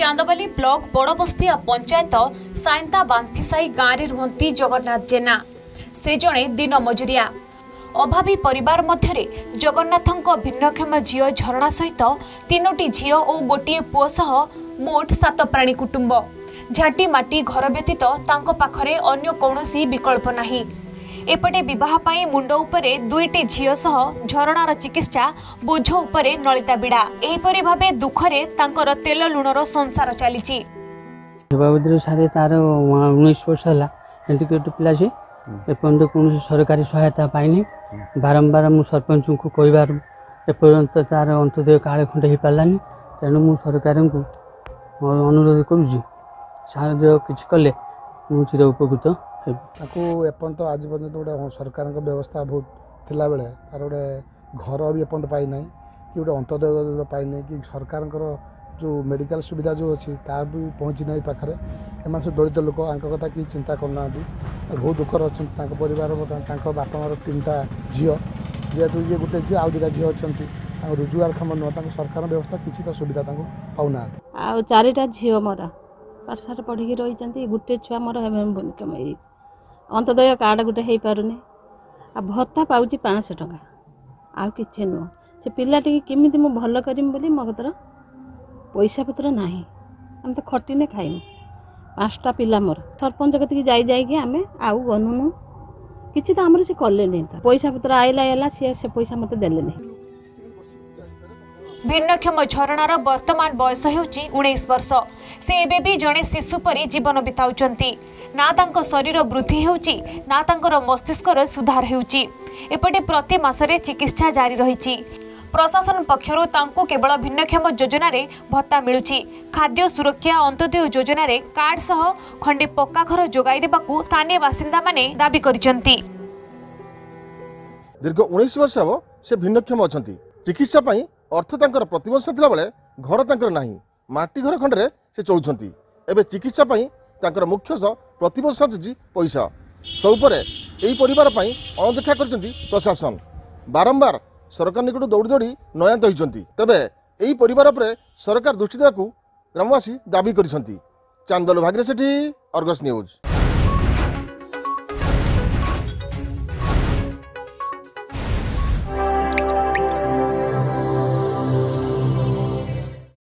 Chandbali block Badabastia panchayat Sainta Banphisai गाँव में रुहंती जगन्नाथ जेना। से जड़े दिन मजुरिया अभावी परिवार मध्य जगन्नाथों भिन्नक्षम झील झरणा सहित 3टी झील और गोटे पुओ सह मोट 7 प्राणी कुटुंब। झाटी माटी घर व्यतीत तांको पाखरे अन्य कौनसी विकल्प नहीं। एपटे विवाह पाई मुंड उपरे 2टी झील सह झरणार चिकित्सा बोझ उपरे नलिता बिड़ा। एहीपरि भाबे दुखरे तांकर तेल लुणर संसार चलीची। सारे तार 19 वर्ष है हेंडिकेप्ट पिला से एपर्यंत कौन सरकारी सहायता पाइनि। बारंबार मु सरपंच को कहबार एपर्यंत तार अंत्योदय कार्ड खंडे हो पारानी। तेणु मु सरकार को अनुरोध करुँच साहाय्य किसी कले मु चिर उपकृत एपर्यंत आज पर्यटन गोटे सरकार व्यवस्था बहुत थिला बेले तार गोटे घर भी एपर्यंत पाई ना कि गोटे अंत्योदय पाई ना कि सरकार जो मेडिकल सुविधा जो अच्छी तार भी पहुँची ना पाखे। एम सब दलित लोक कथा कि चिंता करना बहुत दुखर अच्छा परिवार बापा मार 3टा झील जेहेतु ये गोटे झील आउ 2टा झील अच्छा रोजगार क्षम नुह सरकार व्यवस्था किसी तो सुविधा पाऊना। आ 4टा झील मोर पाठशाठ पढ़ी रही गोटे छुआ मोर कमाई अंत्योदय कार्ड गोटे हो पारुनी। आ भत्ता पाऊँ 500 टंका आउ कि नुह से पिलाटी केमी मु भल करमी बोली मो कतर पैसा पत्र ना आम तो खटिने खाइनु। 5टा पिला मोर सरपंच कति जाइए आम आउ गनुनु किसी तो आमर से कले नहीं तो पैसा पत्र आइला से पैसा मत देले नहीं। भिन्नक्षम झरणार वर्तमान बयस हेउची 19 वर्ष। से एबे भी जड़े शिशु परी जीवन बिताउचंती। ना तांको शरीर वृद्धि हेउची ना तांकर मस्तिष्कर सुधार हेउची। एपटे प्रति मासरे चिकित्सा जारी रहिची। प्रशासन पक्षरु तांको केवल भिन्नक्षम योजना रे भत्ता मिलुची। खाद्य सुरक्षा अंत्योदय योजना रे कार्ड सह खंडे पक्का घर जोगाई देबाकू स्थानीय बासिंदा माने दाबी करिसंती। दीर्घ 19 वर्ष हो से भिन्नक्षम अछंती। चिकित्सा पई अर्थ तांकर प्रतिवर्ष थिला बेले घर तांकर नाही माटी घर खंडे से चलुछंती। एबे चिकित्सा पई तांकर मुख्य प्रतिवर्ष आछि पैसा सबुपरे एही परिवार पई अणदेखा करछंती प्रशासन। बारंबार सरकार निकट दौड़ी दौड़ी नयात होइछंती। तबे एही परिवार पर सरकार दृष्टि देबाकू ग्रामवासी दाबी करिसंती। चांदबाली भाग्यसेठी, अर्गस न्यूज।